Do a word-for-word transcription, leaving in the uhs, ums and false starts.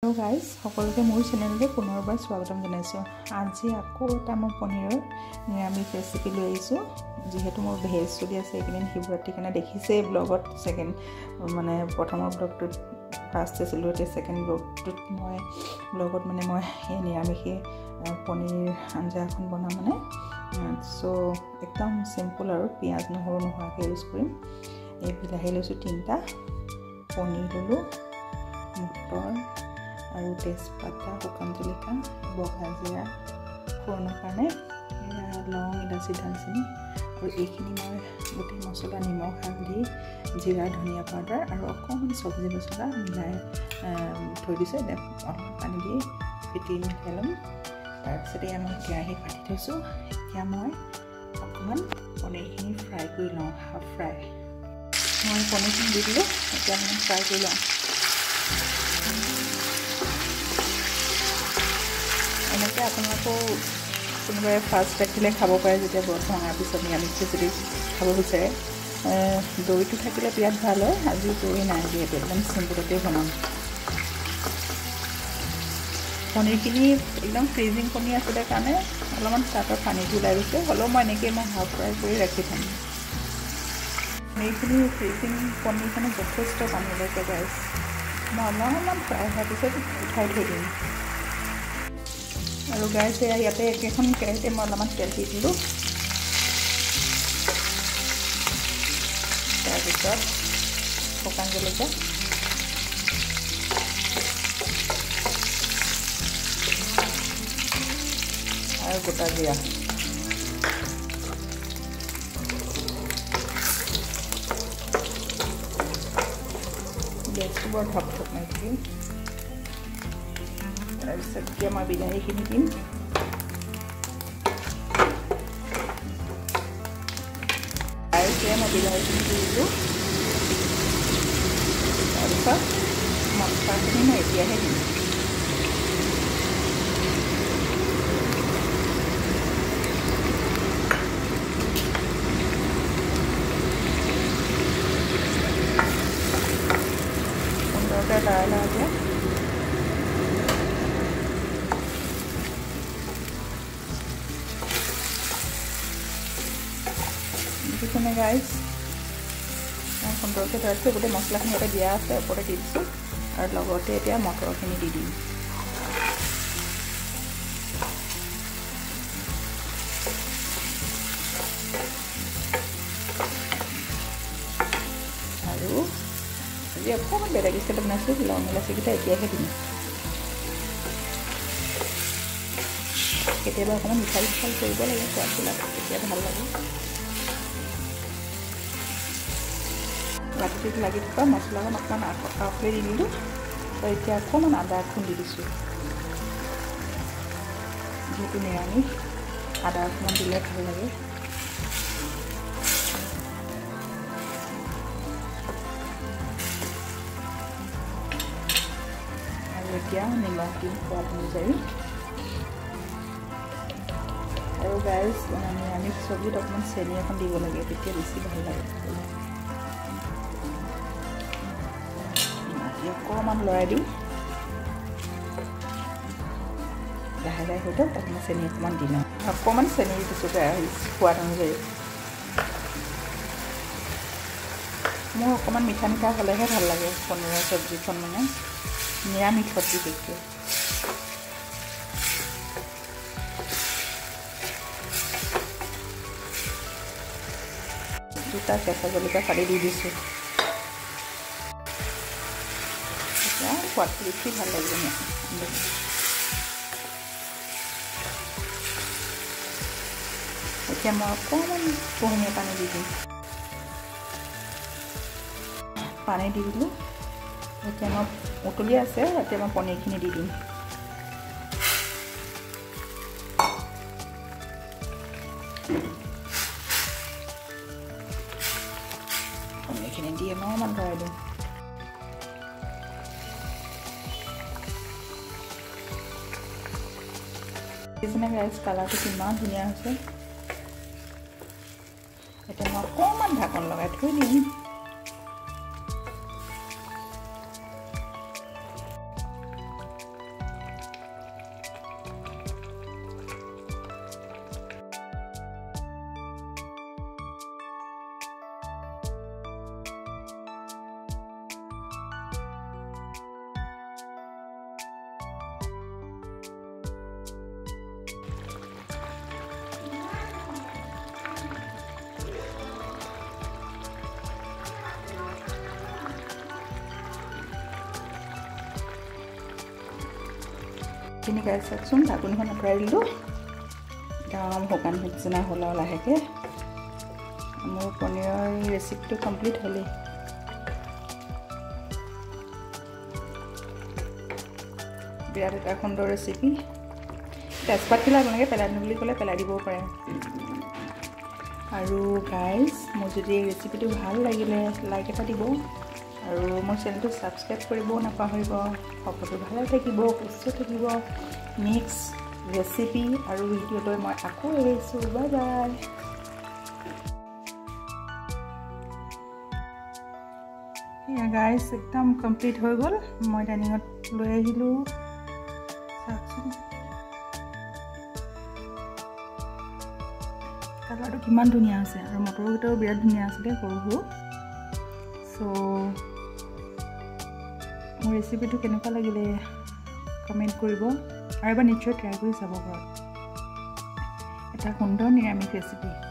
Hello guys সকলোকে মোৰ চেনেললৈ পুনৰবাৰ স্বাগতম জনাইছো। আজি আকৌ এটা মই পনীৰৰ নিৰামিষ ৰেচিপি লৈ আহিছো। যেহেতু মোৰ ভেজ চলি আছে এইকেইদিন শিৱৰাত্ৰি কাৰণে দেখিছে ব্লগত সেকেন্ড মানে প্ৰথমৰ ব্লগটোত ফাৰ্ষ্ট আছিল আৰু সেকেন্ড ব্লগটোত মই ব্লগত মানে মই এই নিৰামিষ পনীৰ আঞ্জা এখন বনাম মানে সো একদম সিম্পল আৰু পিয়াজ নহৰু নোহোৱাকৈ ইউজ কৰিম। এই বিলাহী লৈছো তিনটা, পনীৰ ললো, মটৰ আৰু তেজপাতা, শুকান জলকীয়া, বগা জিৰা ফোৰণৰ কাৰণে, লং, ইলাচি, দালচেনি আৰু এইখিনি মই গোটেই মছলা নিমখ হালধি জিৰা ধনিয়া পাউডাৰ আৰু অকণমান চব্জি মছলা মিলাই থৈ দিছোঁ। অলপ পানী দি ফেটি মিলাই ল'ম। তাৰপিছতে মই কেৰাহী পাতি থৈছোঁ। এতিয়া মই অকণমান পনীৰখিনি ফ্ৰাই কৰি লওঁ, হাফ ফ্ৰাই। মই পনীৰখিনি দি দিলোঁ, এতিয়া মানে ফ্ৰাই কৰি লওঁ। এনেকৈ আপোনালোকেও কোনোবাই ফাৰ্ষ্ট ৰাখিলে খাব পাৰে যেতিয়া ব্ৰত ভঙাৰ পিছত নিৰামিষ যদি খাব বিচাৰে। দৈটো থাকিলে বিৰাট ভাল হয়। আজি দৈ নাই যিহেতু একদম চিম্পুলতে বনাম। পনীৰখিনি একদম ফ্ৰিজিং পনীৰ আছিলে কাৰণে অলপমান তাতৰ পানীটো ওলাই গৈছে, হ'লেও মই এনেকৈ মই হাফ ফ্ৰাই কৰি ৰাখি থ'ম। পনীৰখিনি ফ্ৰিজিং পনীৰ কাৰণে যথেষ্ট পানী ওলাইছে গাইছ। মই অলপমান ফ্ৰাই হোৱাৰ পিছত উঠাই থৈ দিম। আৰু গাইছ ইয়াতে একেখন কেৰাহীতে মই অলপমান তেল দি দিলোঁ। তাৰপিছত শুকান জলকীয়া, আৰু গোটা জিৰা। গেছটো বৰ ধপ ধপ মাৰি দিম। তাৰপিছত এতিয়া মই বিলাহীখিনি দিম। তাৰপিছত মই বিলাহীখিনি দি দিলোঁ। তাৰপিছত মছলাখিনি মই এতিয়াহে দিম। সুন্দৰকৈ লৰাই লৰাই দিয়া। দেখিছেনে গাইজ, মই সুন্দৰকৈ ধৰিছোঁ। গোটেই মছলাখিনি ইয়াতে দিয়া আছে, ওপৰতে দি দিছোঁ আৰু লগতে এতিয়া মটৰখিনি দি দিম। আৰু আজি অকণমান বেলেগ ষ্টাইলত বনাইছোঁ, লং ইলাচিকেইটা এতিয়াহে দিম। কেতিয়াবা অকণমান মিঠাই চিঠাই কৰিব লাগে, সোৱাদবিলাক তেতিয়া ভাল লাগে। ৰাতিটোত লাগি থকা মছলাখন অকণমান আখলি দি দিলোঁ। তো এতিয়া অকণমান আদা খুন্দি দিছোঁ। যিহেতু নিৰামিষ আদা অকণমান দিলে ভাল লাগে। আৰু এতিয়া নিমখ দিম সোৱাদ অনুযায়ী। আৰু গাইজ নিৰামিষ চব্জিত অকণমান চেনি এখন দিব লাগে, তেতিয়া বেছি ভাল লাগে। অকণমান লৰাই দিওঁ, লাহে লাহে হৈ থাকক। তাত মই চেনি অকণমান দি লওঁ। অকণমান চেনি দিছোঁ সোৱাদ অনুযায়ী। মোৰ অকণমান মিঠা মিঠা হ'লেহে ভাল লাগে পনীৰৰ চব্জিখন, মানে নিৰামিষ চব্জি বিশেষকৈ। দুটা কেঁচা জলকীয়া ফালি দি দিছোঁ। এতিয়া সোৱাদটো বেছি ভাল লাগিব। এতিয়া মই অকণমান কুহুমীয়া পানী দি দিম। পানী দি দিলোঁ। এতিয়া মই উতলি আছে, এতিয়া মই পনীৰখিনি দি দিম। পনীৰখিনি দি অলপমান লৰাই দিম। দেখিছেনে গাইজ, কালাৰটো কিমান ধুনীয়া হৈছে। এতিয়া মই অকণমান ঢাকন লগাই থৈ দিম। তিনি গাই চাওকচোন ঢাকনিখন আঁতৰাই দিলোঁ একদম শুকান নিচিনা হ'ল আৰু লাহেকৈ মোৰ পনীৰৰ ৰেচিপিটো কমপ্লিট হ'লেই বিৰাট এটা সুন্দৰ ৰেচিপি তেজপাতবিলাক আপোনালোকে পেলাই দিওঁ বুলি ক'লে পেলাই দিবও পাৰে আৰু গাইজ মোৰ যদি এই ৰেচিপিটো ভাল লাগিলে লাইক এটা দিব আৰু মোৰ চেনেলটো ছাবস্ক্ৰাইব কৰিবও নাপাহৰিব সকলো ভালে থাকিব সুস্থ থাকিব নেক্সট ৰেচিপি আৰু ভিডিঅ'লৈ মই আকৌ আহিছোঁ বাই বাই এয়া গাইজ একদম কমপ্লিট হৈ গ'ল মই ডাইনিঙত লৈ আহিলোঁ চাওকচোন কালাৰটো কিমান ধুনীয়া আছে আৰু মটৰকেইটাও বিৰাট ধুনীয়া আছিলে সৰু সৰু চ' মোৰ ৰেচিপিটো কেনেকুৱা লাগিলে কমেণ্ট কৰিব আৰু এবাৰ নিশ্চয় ট্ৰাই কৰি চাব ঘৰত এটা সুন্দৰ নিৰামিষ ৰেচিপি